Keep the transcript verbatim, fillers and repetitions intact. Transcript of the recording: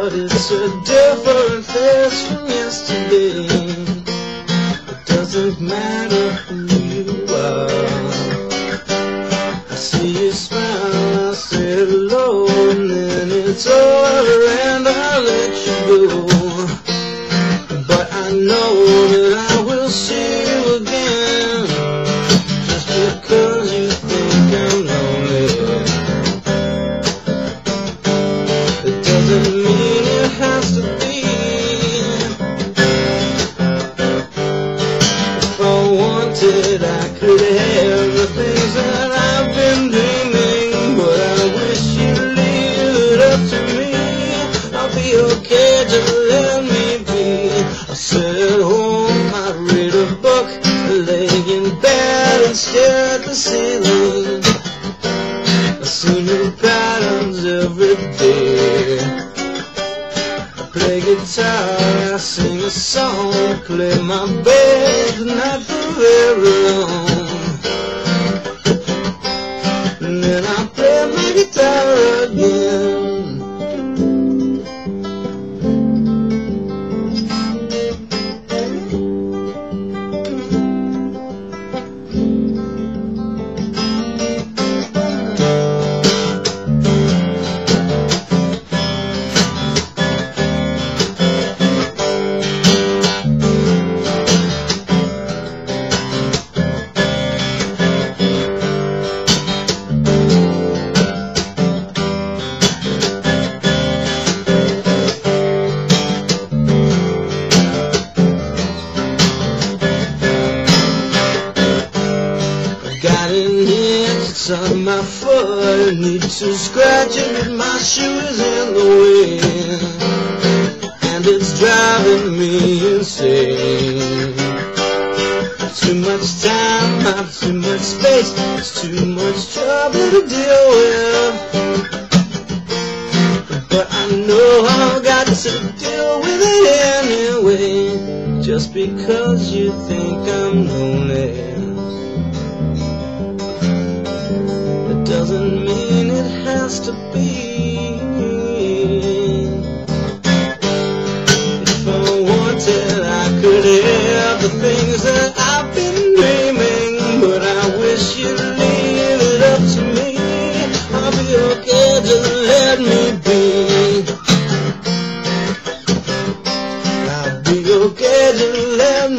but it's a different face from yesterday. It doesn't matter who you are. I see you smile, I say hello, and then it's over and I let you go. But I know that I will see you again, just because you think I'm lonely. It doesn't mean it has to be. If I wanted, I could have the things that I've been dreaming, but I wish you'd leave it up to me. I'll be okay, just let me be. I sit at home, I read a book, lay in bed and stare at the ceiling. I see new patterns every day. I play guitar, I sing a song, play my bass, not for very long. And then I play my guitar again. Got an itch on my foot, need to scratch it, but my shoe is in the way, and it's driving me insane. Too much time, not too much space, it's too much trouble to deal with. But I know I've got to deal with it anyway, just because you think I'm lonely. Doesn't mean it has to be. If I wanted, I could have the things that I've been dreaming, but I wish you'd leave it up to me. I'll be okay, just let me be. I'll be okay, just let me